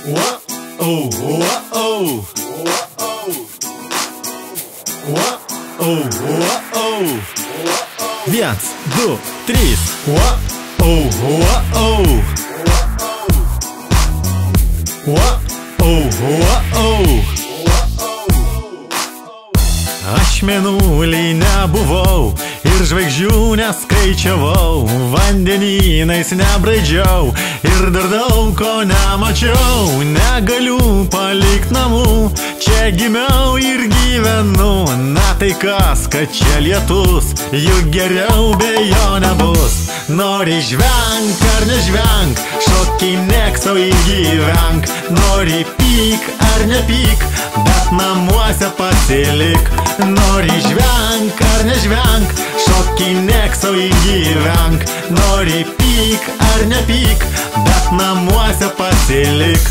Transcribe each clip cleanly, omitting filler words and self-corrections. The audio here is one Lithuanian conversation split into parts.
Viens, du, trys. Aš mėnuliai nebuvau ir žvaigždžių neskaičiavau, vandenynais nebraidžiau ir dar daug ko nemačiau. Negaliu palikt namų, čia gimiau ir gyvenu. Na tai kas, kad čia lietus, juk geriau be jo nebus. Nori žvenk ar nežvenk, šokinėk sau ir gyvenk. Nori pyk ar nepyk, bet namuose pasilik. Nori žvenk ar nežvenk, šokinėk sau ir gyvenk. Nori pyk ar nepyk, bet namuose pasilik.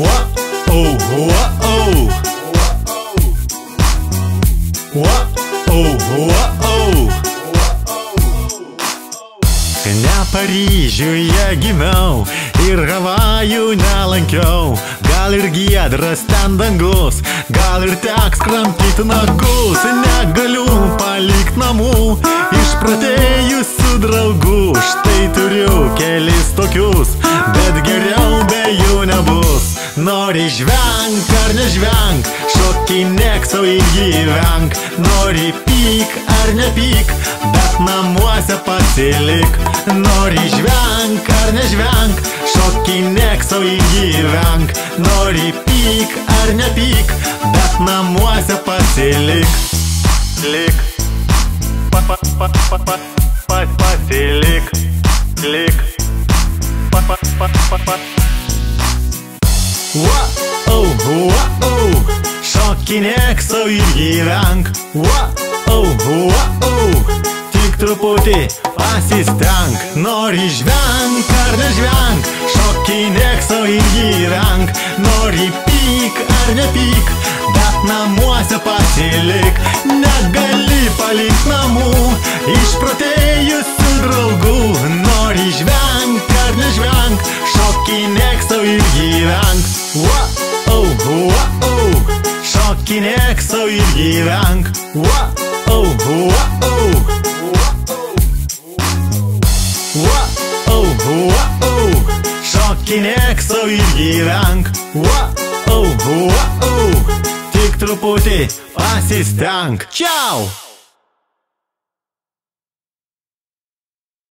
Ne Paryžiuje gimiau ir Havajų nelankiau. Gal ir giedras ten dangus, gal ir teks kramtyti nagus. Negaliu palikt namų, išprotėjusių draugų. Štai turiu kelis tokius, bet geriau be jų nebus. Nori žvenk ar nežvenk, šokinėk sau ir gyvenk. Nori pyk ar nepyk, bet namuose pasilik. Nori žvenk ar nežvenk, šokinėk sau ir gyvenk. Nori pyk ar nepyk, bet namuose pasilik. Lik, pasilik, lik, šokinėk sau ir gyvenk. Tik truputį pasistenk. Nori žvenk ar nežvenk, šokinėk sau ir gyvenk. Nori pyk ar nepyk, bet namuose pasilik. Negali palikt namų, išprotėjusių draugų. Nori žvenk ar nežvenk, šokinėk sau ir gyvenk. Šokinėk sau ir gyvenk. Šokinėk sau ir gyvenk. Tik truputį pasistenk. Čiau!